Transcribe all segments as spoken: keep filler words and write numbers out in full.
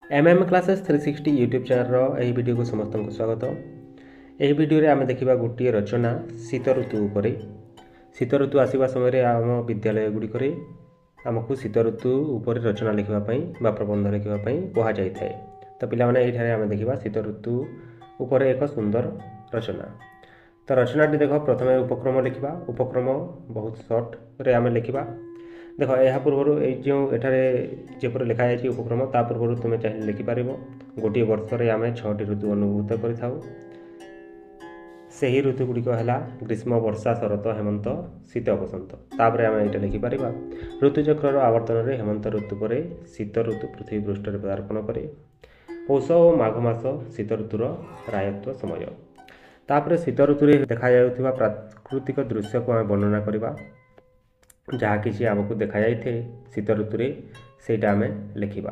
M M classes three sixty YouTube channel यही video को समस्त को स्वागत। यही वीडियो आम देखा गोटे रचना शीत ऋतु उपर। शीत ऋतु आसवा समय आम विद्यालय गुड़िक आमको शीत ऋतु उपर रचना लिखापी बा प्रबंध लिखापी कहुई थाए। तो पाने ये आम देखा शीत ऋतु उपर एक सुंदर रचना। तो रचनाटी देख प्रथम उपक्रम लिखा। उपक्रम बहुत सर्ट रे आम लिखा। देख यह पूर्व जो एठारे जेपर लिखाई उपक्रम ता पूर्व तुम्हें चाहिए लिखिपार। गोटे वर्ष आम छटी ऋतु अनुभूत कर ऋतु गुड़िक है ग्रीष्म वर्षा शरत हेमंत शीत बसंत। तापर आम ये लिखिपार ऋतुचक्र आवर्तन में हेमंत ऋतु पर शीत ऋतु पृथ्वी पृष्ठ में पदार्पण करे। पौष और माघ मास शीत ऋतुर रायत्व समय। तापर शीत ऋतु में देखा जाउथिबा प्राकृतिक दृश्य को आम वर्णना करवा। जहाँ किसी आमको देखा जाए शीत ऋतु से आम लिखा।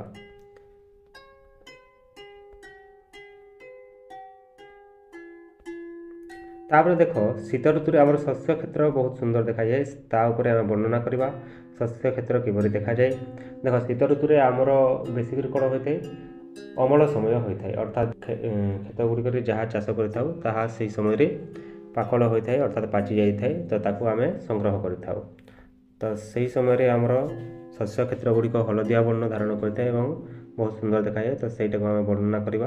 तापर देख शीत ऋतु आम शस्य क्षेत्र बहुत सुंदर देखा जाए। तापर आम वर्णना करवा शस्य क्षेत्र किभली देखा जाए। देख शीत ऋतु आमर बेसिक कौन होता है अमल समय होता है। अर्थात खेत गुड़िक जहाँ चाष कर समय पाकल होता है अर्थात पाचि जाए तो ताकू आम संग्रह कर। तो सही समय आमर शस्य क्षेत्र गुड़िक हलदिया वर्ण धारण करता है बहुत सुंदर देखा जाए। तो सहीटा को आम वर्णना करवा।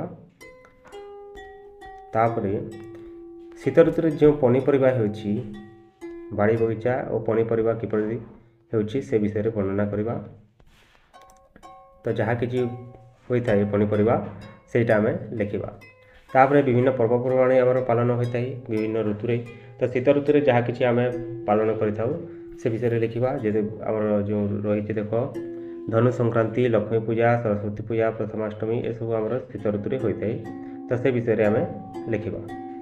तापर शीत ऋतु जो पनीपरिया होची बाड़ी बगीचा और पनीपरिया किपरि होची से विषय वर्णना करवा। तो जहाँ किसी होता है पनीपरिया सेटा आम लिखा। तापर विभिन्न पर्वपर्वाणी आमर पालन होता है विभिन्न ऋतु। तो शीत ऋतु जहाँ किसी आम पालन कर से विषय लिखा। जैसे आमर जो रही देख धनु संक्रांति लक्ष्मी पूजा सरस्वती पूजा प्रथमाष्टमी ये सब आमर शीत ऋतु होता है। तो से विषय आम लिखा।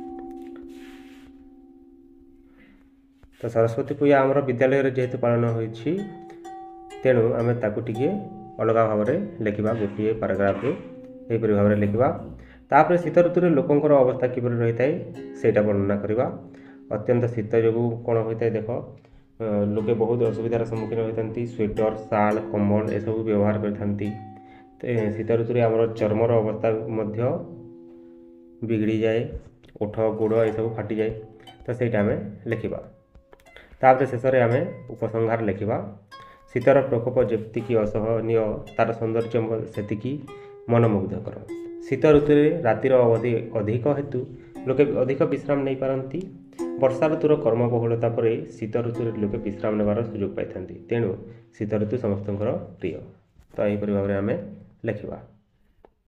तो सरस्वती पूजा आमर विद्यालय जेहेतु पालन होती तेणु आम ताकू टिके अलग भाव में लिखा गोटे पाराग्राफ यहीपरि भाव में लिखा। तापर शीत ऋतु लोकंर अवस्था किपरि रही है सेटा वर्णना करवा। अत्यंत शीत जो कौन होता है देख लोके बहुत असुविधार सम्मुखीन होती स्वेटर शाल कंबल ये सब व्यवहार करती। शीत ऋतु आमर चर्मर अवस्था मध्य बिगड़ी जाए ओठ गोड़ ये सब फाटी जाए। तो सहीटा आम लिखा। तापर शेष में आम उपसंहार लिखा। शीतर प्रकोप जेतिकी असहनीय तार सौंदर्य सेतिकी मनमुग्धकर। शीत ऋतु रातिर अवधि अधिक हेतु लोके अधिक विश्राम नहीं पारती। वर्षा ऋतुर कर्मबहुलता पर शीत ऋतु लोके विश्राम नेबार सुजोग पाई। तेणु शीत ऋतु समस्त प्रिय। तो यहीपरि भाव में आम लिखा।